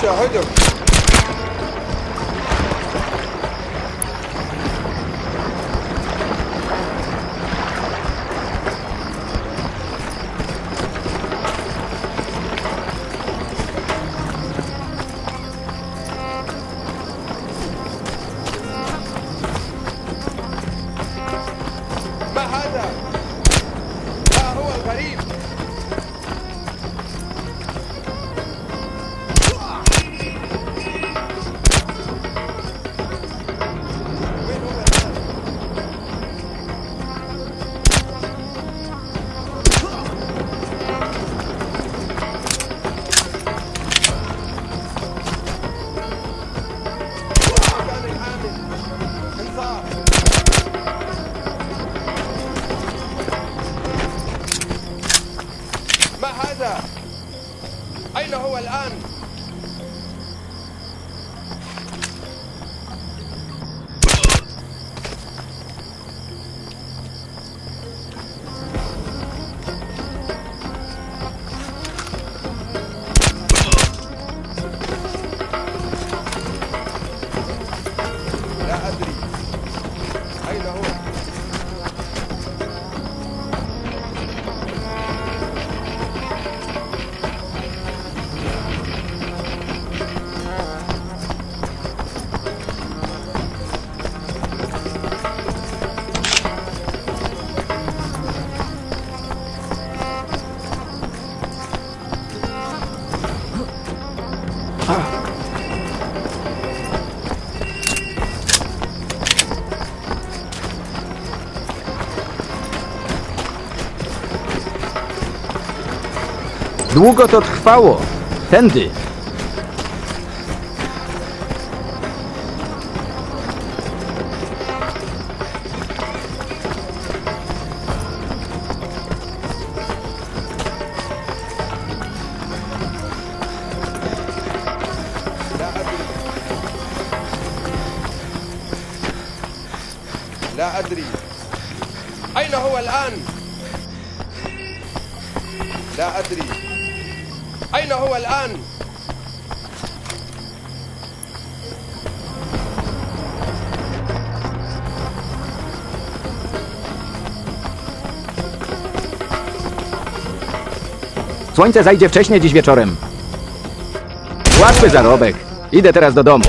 أشاهدك. ما هذا؟ ها هو الغريب. ما هذا؟ أين هو الآن؟ لا أدري. أين هو؟ Długo to trwało. Tędy. لا أدري. أين هو الآن؟ لا أدري. أين هو الآن؟ Słońce zajdzie wcześniej dziś wieczorem. Łatwy zarobek. Idę teraz do domu.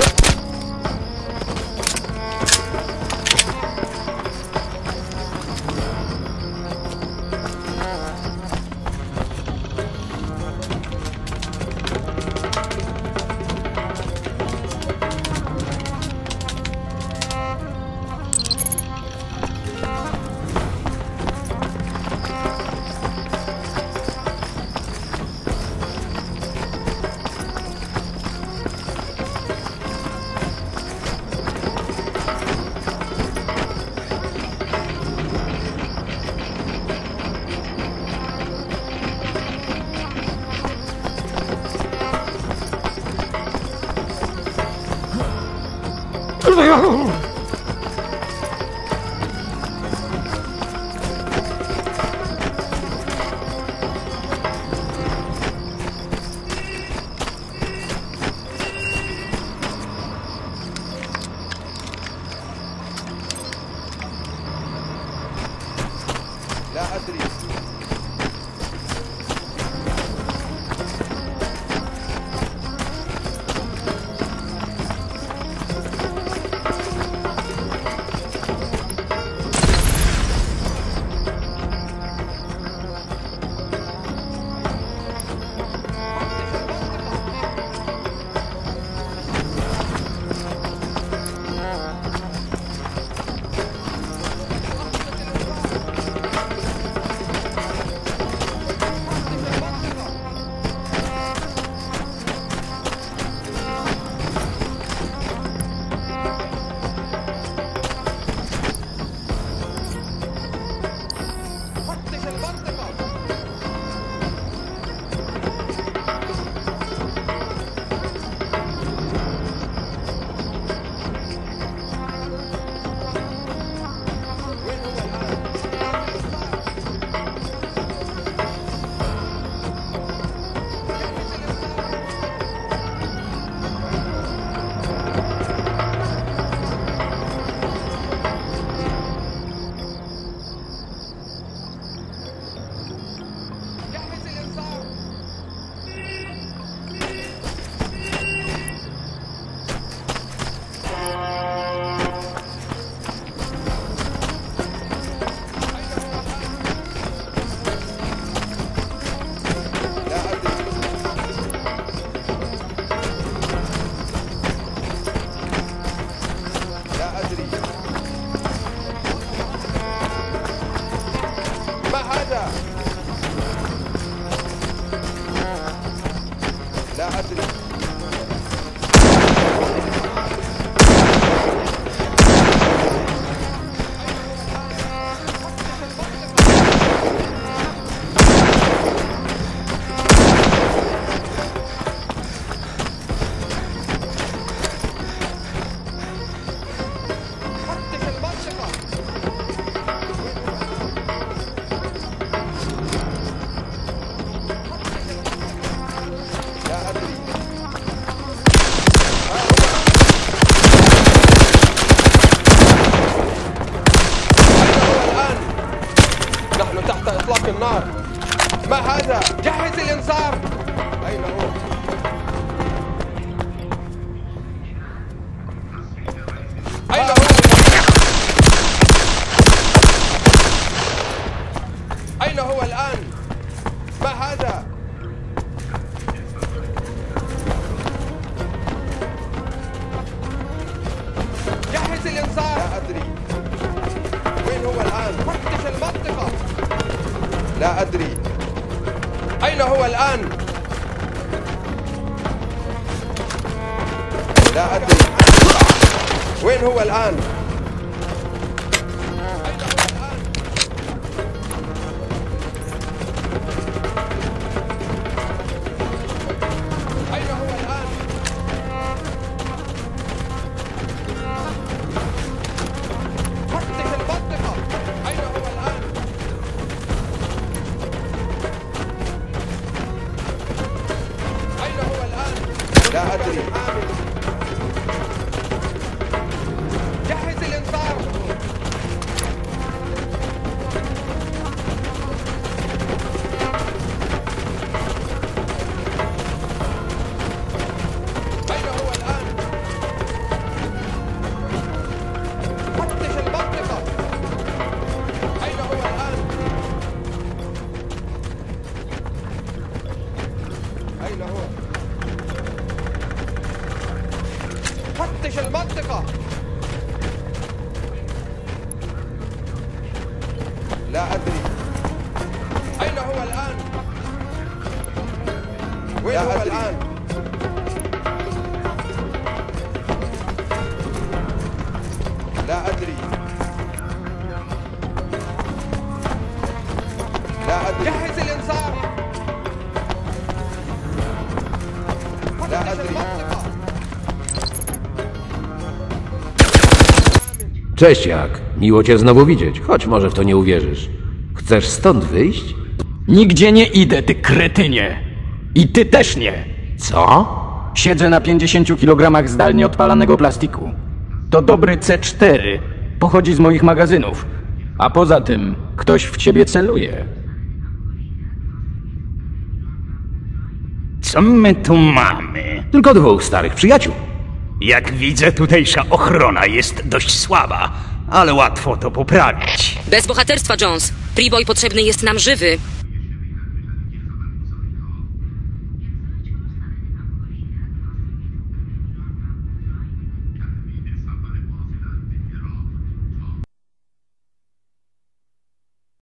لا أدري. أدري. إطلاق النار. ما هذا؟ جهز الإنذار. أين هو؟ أين هو؟ أين هو الآن؟ ما هذا؟ جهز الإنذار. لا أدري. وين هو الآن؟ فتش المنطقة. لا أدري. أين هو الآن؟ لا أدري. وين هو الآن؟ أين هو الآن؟ أين هو الآن؟ فتش المنطقة. أين هو الآن؟ لا أدري. جهز الإنذار. أين هو الآن؟ فتش المنطقة. أين هو الآن؟ أين هو؟ فتش المنطقة. لا أدري. أين هو الآن؟ وين هو الآن؟ لا أدري. لا أدري. جهز الإنذار. لا أدري. Cześć Jak, miło cię znowu widzieć, choć może w to nie uwierzysz. Chcesz stąd wyjść? Nigdzie nie idę, ty kretynie. I ty też nie. Co? Siedzę na 50 kilogramach zdalnie odpalanego plastiku. To dobry C4. Pochodzi z moich magazynów. A poza tym, ktoś w ciebie celuje. Co my tu mamy? Tylko dwóch starych przyjaciół. Jak widzę, tutejsza ochrona jest dość słaba, ale łatwo to poprawić. Bez bohaterstwa, Jones. Preboy potrzebny jest nam żywy.